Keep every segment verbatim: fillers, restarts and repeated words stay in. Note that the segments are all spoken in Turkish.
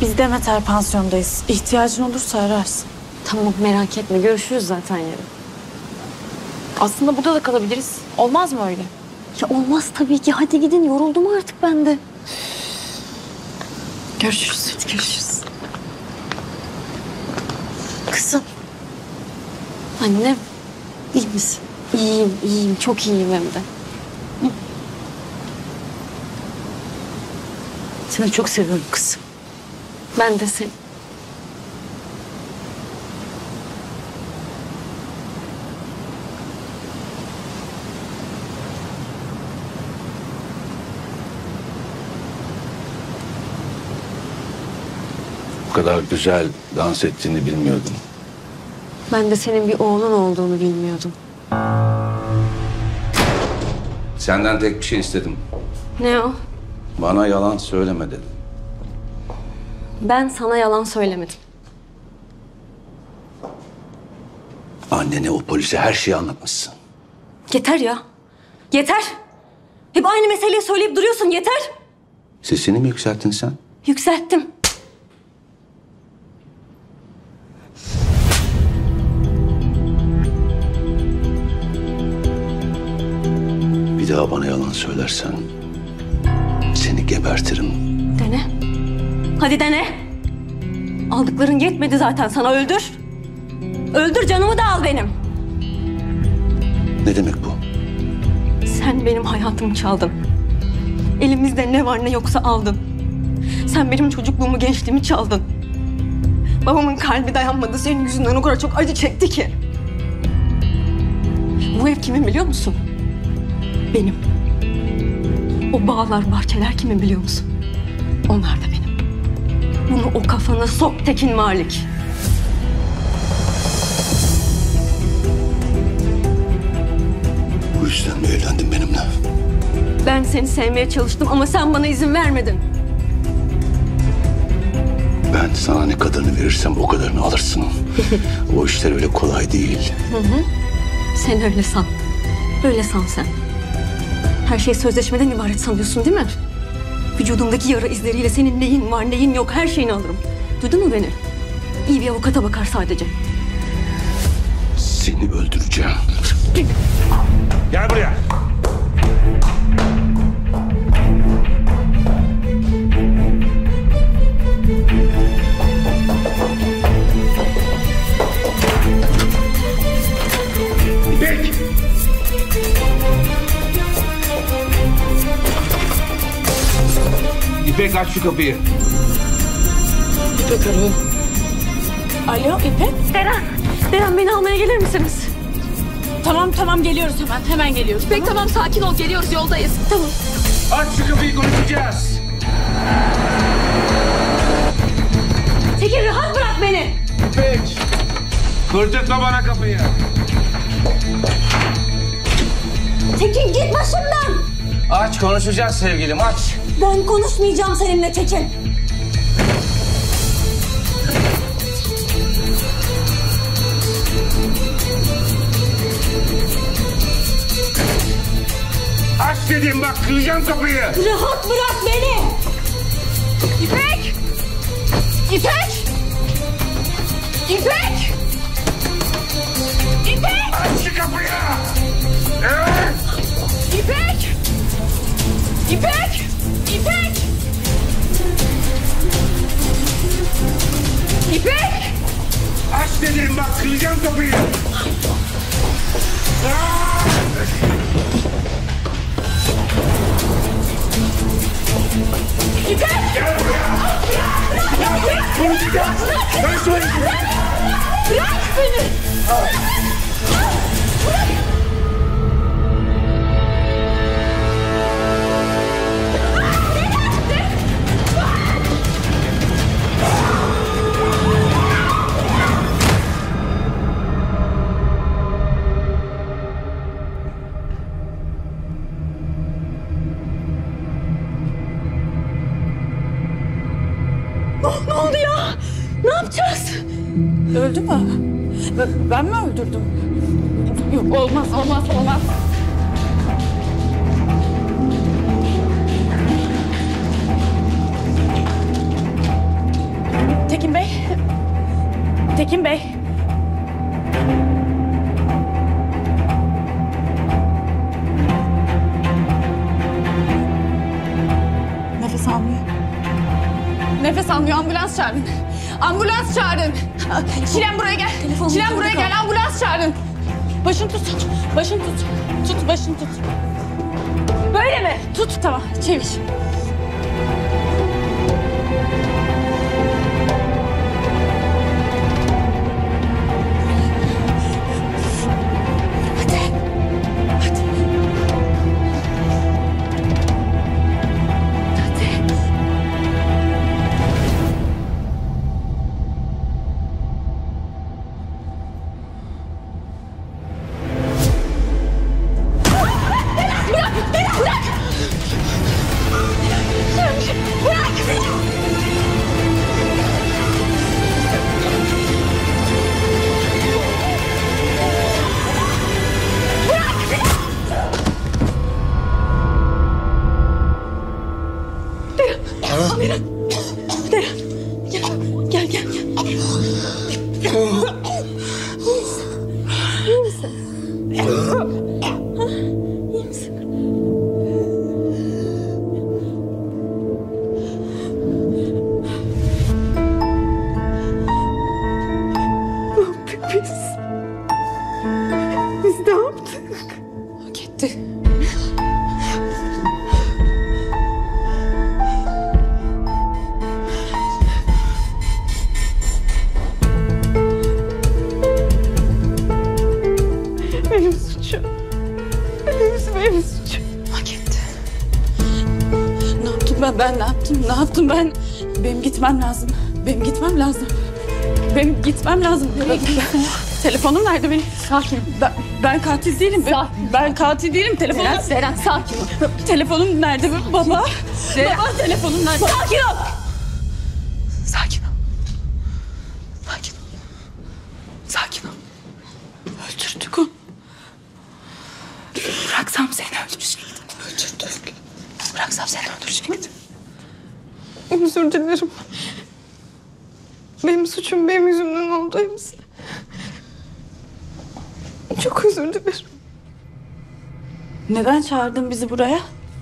Biz Demeter pansiyondayız. İhtiyacın olursa ararsın. Tamam, merak etme. Görüşürüz zaten yarın. Aslında burada da kalabiliriz. Olmaz mı öyle? Ya olmaz tabii ki. Hadi gidin. Yoruldum artık ben de. Görüşürüz. Hadi görüşürüz. Kızım. Annem. İyi misin? İyiyim, iyiyim. Çok iyiyim hem de. Seni çok seviyorum kızım. Ben de seni. Bu kadar güzel dans ettiğini bilmiyordum. Ben de senin bir oğlun olduğunu bilmiyordum. Senden tek bir şey istedim. Ne o? Bana yalan söyleme dedim. Ben sana yalan söylemedim. Annene, o polise her şeyi anlatmışsın. Yeter ya. Yeter. Hep aynı meseleyi söyleyip duruyorsun. Yeter. Sesini mi yükselttin sen? Yükselttim. Bir daha bana yalan söylersen seni gebertirim. Dene. Hadi dene. Aldıkların yetmedi zaten sana, öldür. Öldür, canımı da al benim. Ne demek bu? Sen benim hayatımı çaldın. Elimizde ne var ne yoksa aldın. Sen benim çocukluğumu, gençliğimi çaldın. Babamın kalbi dayanmadı. Senin yüzünden o kadar çok acı çekti ki. Bu ev kimin biliyor musun? Benim. O bağlar, bahçeler kimin biliyor musun? Onlar da benim. Bunu o kafana sok Tekin Malik. Bu yüzden mi evlendin benimle? Ben seni sevmeye çalıştım ama sen bana izin vermedin. Ben sana ne kadarını verirsem o kadarını alırsın. O işler öyle kolay değil. Hı hı. Sen öyle san. Öyle san sen. Her şey sözleşmeden ibaret sanıyorsun değil mi? Vücudumdaki yara izleriyle senin neyin var neyin yok her şeyini alırım. Duydun mu beni? İyi bir avukata bakar sadece. Seni öldüreceğim. Gel buraya. İpek! İpek, aç şu kapıyı. İpek arıyor. Alo İpek? Deren, Deren beni almaya gelir misiniz? Tamam tamam geliyoruz hemen. Hemen geliyoruz. İpek tamam, sakin ol, geliyoruz, yoldayız. Tamam. Aç şu kapıyı, konuşacağız. Tekin rahat bırak beni. İpek! Kırdırtma bana kapıyı. Tekin git başımdan. Aç, konuşacağız sevgilim, aç. Ben konuşmayacağım seninle Tekin. Aç dedim bak, kıracağım kapıyı. Rahat bırak beni. İpek! İpek! İpek! İpek! Aç şu kapıyı. Evet. İpek! İpek! İpek! İpek! Aç dedim bak, kıracağım kapıyı. Aa! İpek! Gel buraya. Konuşacağız. Ben söyleyeyim. Bırak beni! Ne oldu ya? Ne yapacağız? Öldü mü? Ben, ben mi öldürdüm? Yok olmaz olmaz olmaz. Tekin Bey. Tekin Bey. Nefes almıyor. Nefes almıyor. Ambulans çağırın. Ambulans çağırın. Çilem buraya gel. Çilem buraya gel. Ambulans çağırın. Başını tut. Başını tut. Tut başını tut. Böyle mi? Tut tamam. Çevir. Gel, gel, gel. İyi misin? İyi misin? Ne yaptık biz? Biz ne yaptık? Hak etti. Benim suçum. Hepsi benim suçum. Hak etti. Ne yaptım ben? Ben ne yaptım? Ne yaptım ben? Benim gitmem lazım. Benim gitmem lazım. Benim gitmem lazım. Nereye gidiyorsun? Telefonum nerede benim? Sakin. Ben, ben katil değilim. Ben, ben katil değilim. Telefonum... Deren, Deren sakin ol. Telefonum nerede baba? Deren. Baba telefonum nerede? Sakin ol. Sakin ol. Sakin ol. Sakin ol. Öldürdük onu. Bıraksam seni öldürecektim. Öldürdük. Bıraksam seni öldürecektim. Özür dilerim. Benim suçum benim yüzümden oldu hepsi. Çok özür dilerim. Neden çağırdın bizi buraya?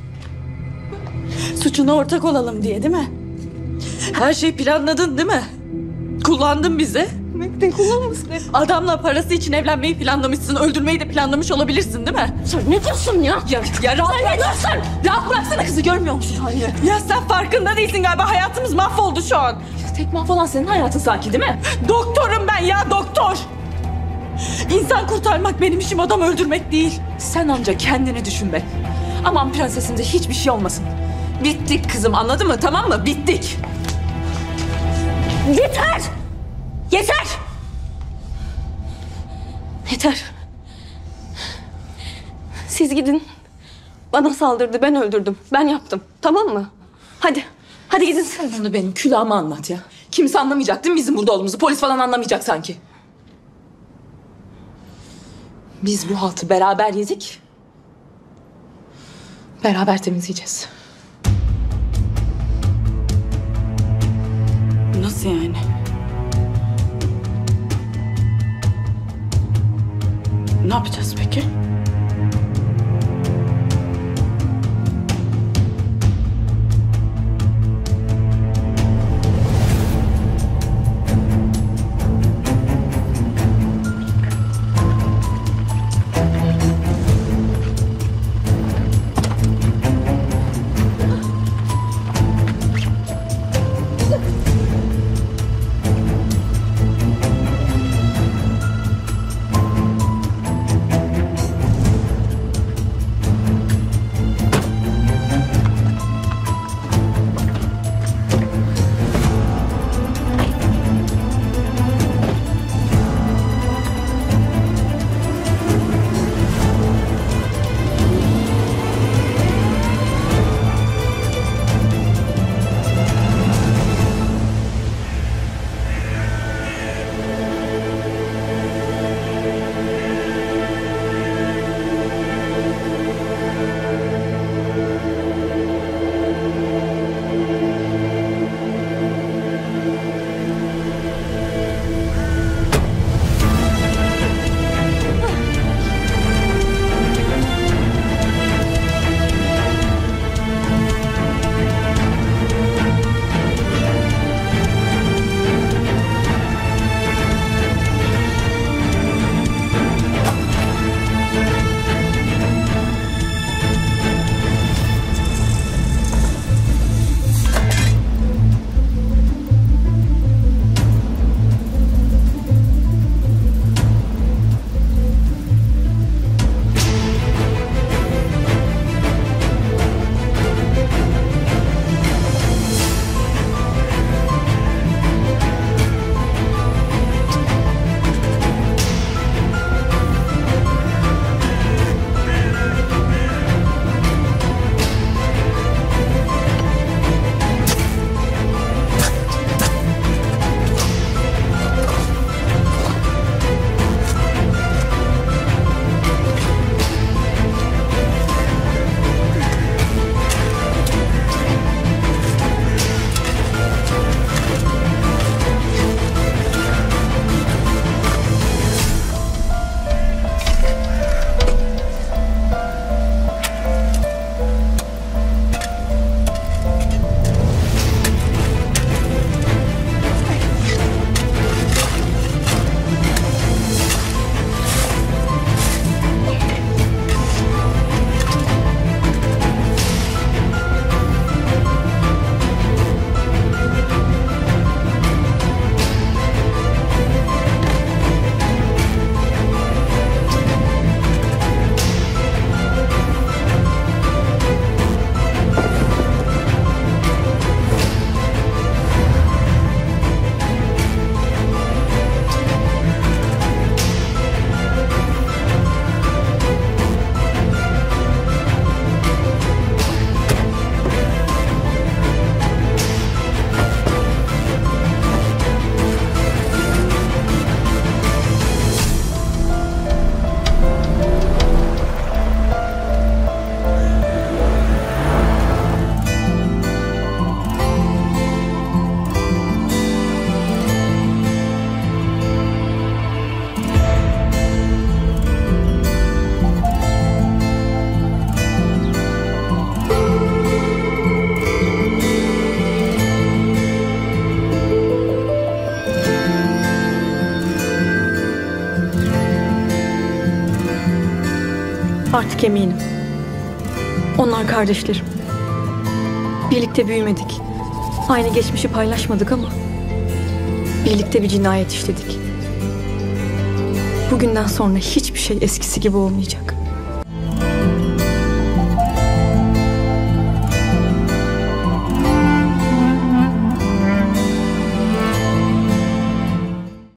Suçuna ortak olalım diye değil mi? Her şeyi planladın değil mi? Kullandın bizi. Ne kullanmasın? Adamla parası için evlenmeyi planlamışsın. Öldürmeyi de planlamış olabilirsin değil mi? Sen ne diyorsun ya? Ya, ya rahat Sen ne diyorsun? Rahat bıraksana kızı, görmüyor musun halini? Ya sen farkında değilsin galiba. Hayatımız mahvoldu şu an. Tek mahvolan senin hayatın sanki değil mi? Doktorum ben ya, doktor. İnsan kurtarmak benim işim, adam öldürmek değil. Sen ancak kendini düşün be. Aman prensesimize hiçbir şey olmasın. Bittik kızım, anladın mı? Tamam mı? Bittik. Yeter! Yeter! Yeter. Siz gidin. Bana saldırdı, ben öldürdüm. Ben yaptım. Tamam mı? Hadi. Hadi gidin. Sen bunu benim külahıma anlat ya. Kimse anlamayacak değil mi bizim burada olduğumuzu? Polis falan anlamayacak sanki. Biz bu haltı beraber yedik. Beraber temizleyeceğiz. Nasıl yani? Ne yapacağız peki? Artık eminim. Onlar kardeşlerim. Birlikte büyümedik. Aynı geçmişi paylaşmadık ama birlikte bir cinayet işledik. Bugünden sonra hiçbir şey eskisi gibi olmayacak.